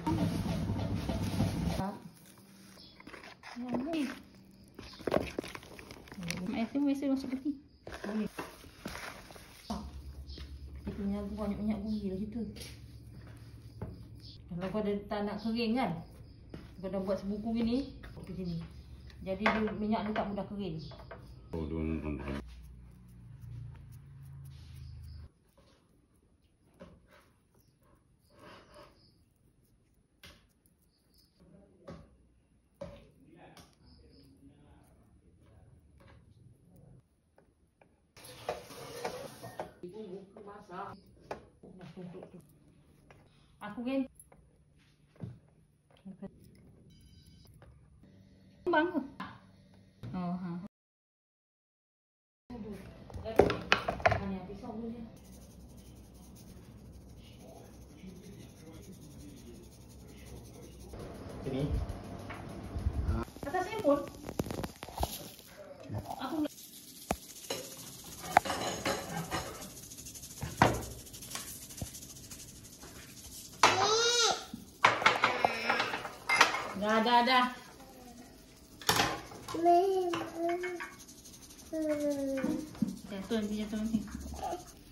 Air tu biasa masuk peti. Boleh. Dia punya banyak-banyak bunyi lah kita. Kalau kau dah tak nak kering kan, kau dah buat sebuku gini, ke sini. Jadi dia, minyak ni tak mudah kering. Oh, Ibu buka masak. Nak tutup tu. Aku kan bang ke? Oh ha. Ni pisau boleh. Ini. Atas handphone. Aku dah. Jatuh nanti.